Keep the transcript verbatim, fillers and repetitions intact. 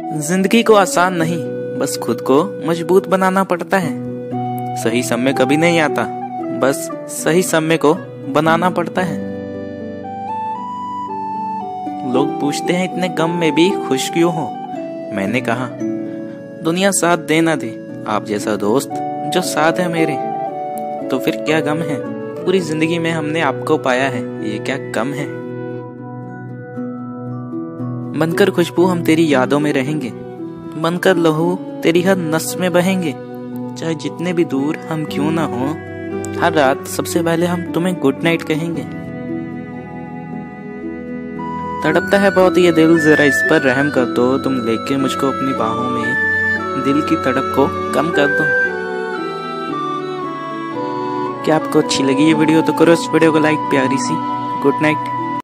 जिंदगी को आसान नहीं, बस खुद को मजबूत बनाना पड़ता है। सही समय कभी नहीं आता, बस सही समय को बनाना पड़ता है। लोग पूछते हैं इतने गम में भी खुश क्यों हो। मैंने कहा दुनिया साथ दे ना दे, आप जैसा दोस्त जो साथ है मेरे, तो फिर क्या गम है। पूरी जिंदगी में हमने आपको पाया है, ये क्या कम है। बनकर खुशबू हम तेरी यादों में रहेंगे, बनकर लहू तेरी हर नस में बहेंगे। चाहे जितने भी दूर हम क्यों ना हो, हर रात सबसे पहले हम तुम्हें गुड नाइट कहेंगे। तड़पता है बहुत ये दिल, जरा इस पर रहम कर दो। तुम लेके मुझको अपनी बाहों में, दिल की तड़प को कम कर दो। क्या आपको अच्छी लगी ये वीडियो तो करो इस वीडियो को लाइक, प्यारी सी। Good night.